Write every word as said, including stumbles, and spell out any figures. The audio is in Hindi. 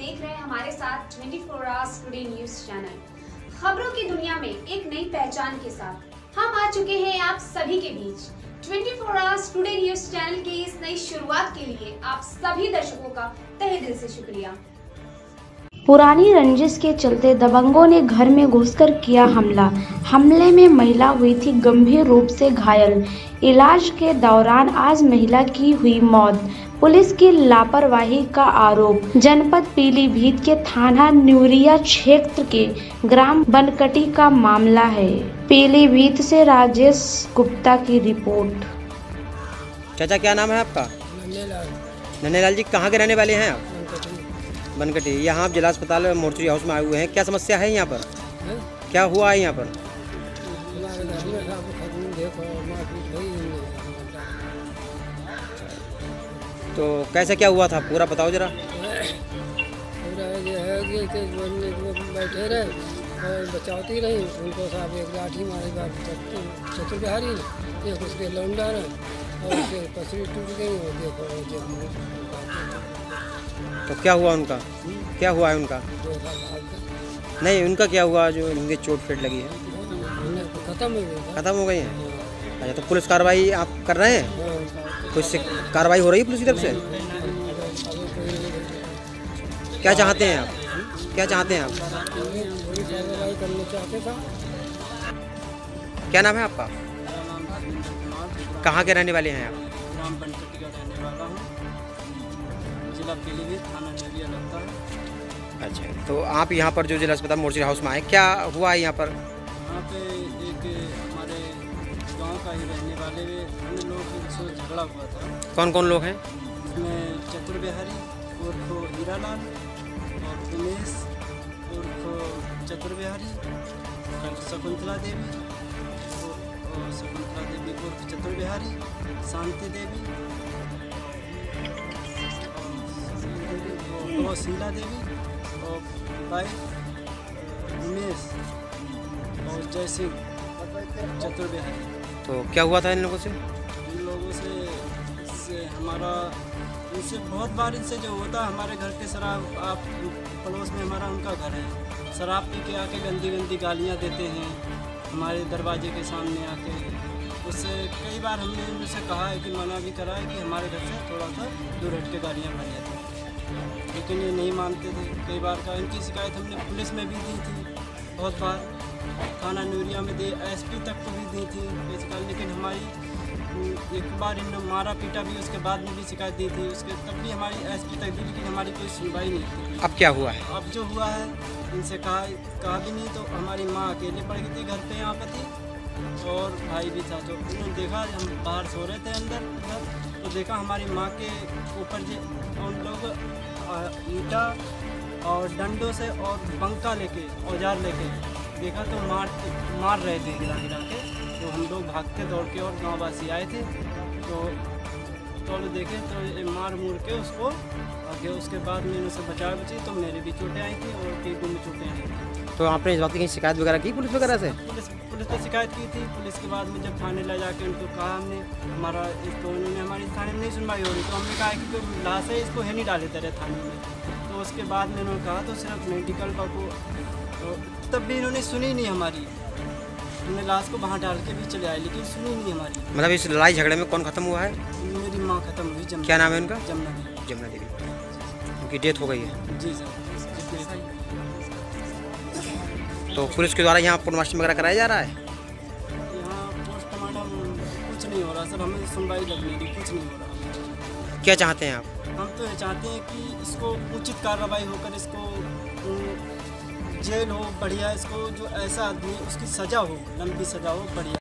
देख रहे हैं हमारे साथ twenty four hours today news channel. खबरों की दुनिया में एक नई पहचान के साथ हम आ चुके हैं आप सभी के बीच। Twenty four hours today news channel की इस नई शुरुआत के लिए आप सभी दर्शकों का तहे दिल से शुक्रिया। पुरानी रंजिश के चलते दबंगों ने घर में घुसकर किया हमला। हमले में महिला हुई थी गंभीर रूप से घायल। इलाज के दौरान आज महिला की हुई मौत। पुलिस की लापरवाही का आरोप। जनपद पीलीभीत के थाना न्यूरिया क्षेत्र के ग्राम बनकटी का मामला है। पीलीभीत से राजेश गुप्ता की रिपोर्ट। चाचा क्या नाम है आपका? नन्हेलाल जी, कहाँ के रहने वाले हैं आप? बनकटी। यहाँ आप जिला अस्पताल मोर्चरी हाउस में आए हुए हैं, क्या समस्या है यहाँ पर? है? क्या हुआ है यहाँ पर? तो कैसे क्या हुआ था पूरा बताओ जरा। पूरा ये है कि बैठे रहे और बचावती रही, उनको साहब एक लाठी मारी बात चतुर बिहारी ने, एक उसके लौंडा ने और उसके पसरी टूट गई और देखो। तो क्या हुआ उनका? क्या हुआ है उनका? नहीं, उनका क्या हुआ जो उनके चोट फेट लगी है? खत्म हो गई। खत्म हो गई है। अच्छा, तो पुलिस कार्रवाई आप कर रहे हैं? कुछ से कार्रवाई हो रही है पुलिस की तरफ से? क्या चाहते हैं आप? क्या चाहते हैं आप? क्या नाम है आपका? कहाँ के रहने वाले हैं आप? ग्राम बनकटी का रहने वाला हूँ, जिला पीलीभीत, थाना न्यूरिया लगता है। अच्छा, तो आप यहाँ पर जो जिला अस्पताल मोर्चरी हाउस में आए, क्या हुआ है यहाँ पर? यहाँ पे एक हमारे गांव का ही रहने वाले अन्य लोग से झगड़ा हुआ था। कौन कौन लोग हैं? इसमें चतुर बिहारी उर्फ हीरालाल और उमेश उर्फ चतुर बिहारी, शकुंतला देवी और शकुंतला देवी उर्फ चतुर बिहारी, शांति देवी और शीला देवी और भाई उमेश और जय सिंह चतुर बिहारी। तो क्या हुआ था इन लोगों से? इन लोगों से इससे हमारा इनसे बहुत बार इनसे जो होता है, हमारे घर के शराब आप पड़ोस में हमारा उनका घर है, शराब पी के आके गंदी गंदी गालियाँ देते हैं हमारे दरवाजे के सामने आके। उससे कई बार हमने उनसे कहा है कि मना भी करा है कि हमारे घर से थोड़ा सा दूर हट के गालियाँ भरी जाती, लेकिन ये नहीं मानते थे। कई बार का इनकी शिकायत हमने पुलिस में भी दी थी, बहुत बार थाना न्यूरिया में दे एसपी तक को भी दी थी बेसिकल, लेकिन हमारी एक बार इन मारा पीटा भी, उसके बाद में भी शिकायत दी थी, उसके तब भी हमारी एसपी तक दी, लेकिन हमारी कोई सुनवाई नहीं थी। अब क्या हुआ है? अब जो हुआ है इनसे कहा कहा भी नहीं, तो हमारी माँ अकेले पड़ गई थी घर पे, यहाँ पर थी और भाई भी था। तो उन्होंने देखा, हम बाहर सो रहे थे अंदर उधर, तो देखा हमारी माँ के ऊपर जो उन लोग ईंटा और डंडों से और बंका लेके औजार लेके देखा तो मार मार रहे थे गिरा गिरा के। तो हम लोग भागते दौड़ के और गाँववासी आए थे, तो तो देखे तो ये मार मूर के उसको आगे, उसके बाद मैंने उसे बचा बची, तो मेरे भी चोटें आई थी और कई को में चोटें आई थी। तो आपने इस बात की शिकायत वगैरह की पुलिस वगैरह से? पुलिस पुलिस ने शिकायत की थी। पुलिस के बाद में जब थाने ले जाके उनको कहा हमने, हमारा इसको उन्होंने हमारी थाने में नहीं सुनवाई हो रही, तो हमने कहा कि कोई लाश है इसको है नहीं डाले तेरे थाने में। तो उसके बाद में उन्होंने कहा तो सिर्फ मेडिकल का को, तो तब भी इन्होंने सुनी नहीं हमारी, उन्होंने लाश को बाहर डाल के भी चले आए, लेकिन सुनी नहीं हमारी। मतलब इस लड़ाई झगड़े में कौन खत्म हुआ है? मेरी माँ खत्म हुई। जमुना। क्या नाम है उनका? जमुना देवी। जमुना देवी, उनकी डेथ हो गई है। जी सर। तो पुलिस के द्वारा यहाँ पोस्टमार्टम वगैरह कराया जा रहा है? यहाँ पोस्टमार्टम कुछ नहीं हो रहा सर, हमें सुनवाई लगने की कुछ नहीं हो रहा। क्या चाहते हैं आप? हम तो ये चाहते हैं कि इसको उचित कार्रवाई होकर इसको जेल हो बढ़िया, इसको जो ऐसा आदमी उसकी सज़ा हो, लंबी सज़ा हो बढ़िया।